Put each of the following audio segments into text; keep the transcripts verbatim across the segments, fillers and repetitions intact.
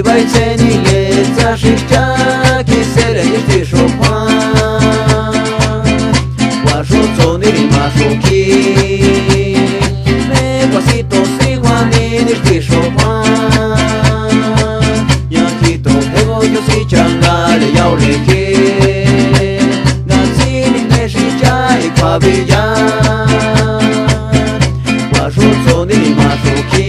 Ceni leța și cea chisele este șopan Guașoțoni rimașochi Me guasito si juanin este șopan Iachito ego yo si changale iau leche Gațini me și cea e pavillan Guașoțoni rimașochi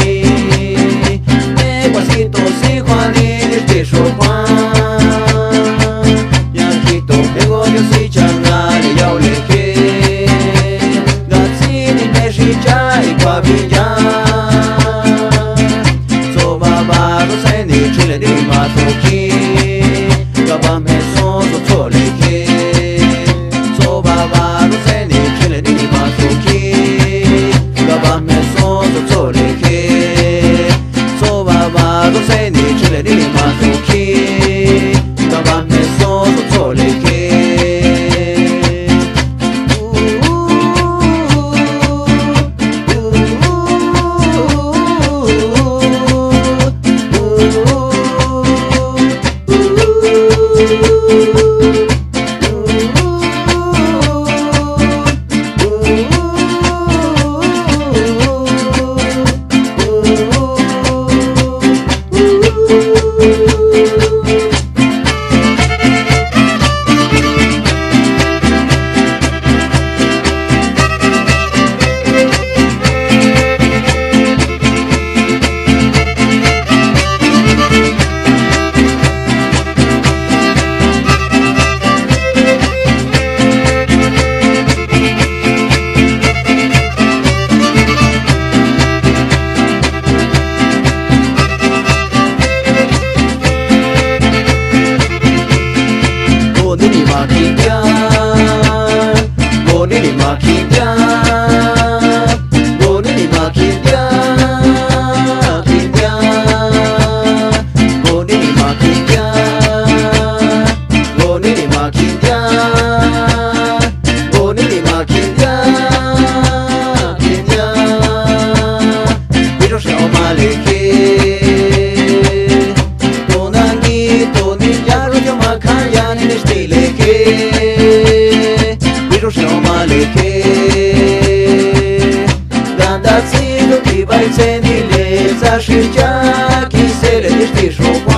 Ceni leța și cea chisele este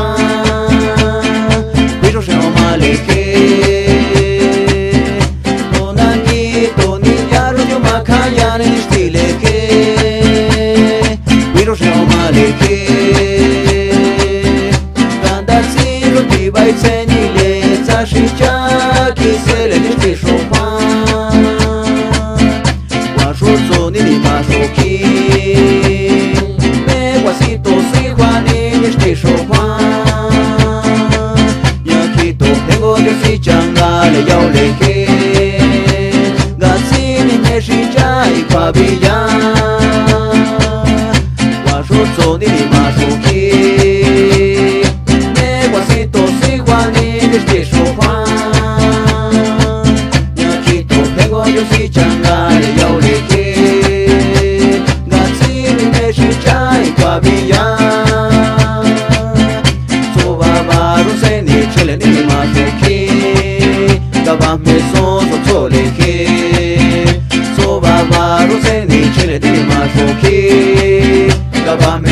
șopan Bijo și o maleche Donani, doni, iară eu mă caian în știleche Bijo și o maleche Dandați-l ti bai ceni leța și cea chisele este șopan Guașoțoni ni mașochi Changale iau leche Gațini me și cea-i pavillan Guașoțoni rimașochi Me guasito si juanin este șopan Iachito tengo yo si changale iau leche Gațini me și cea-i pavillan Soba baru se ni cele ni rimașochi Gaba me son so toleke So baba rose ni chele di ma shoki Gaba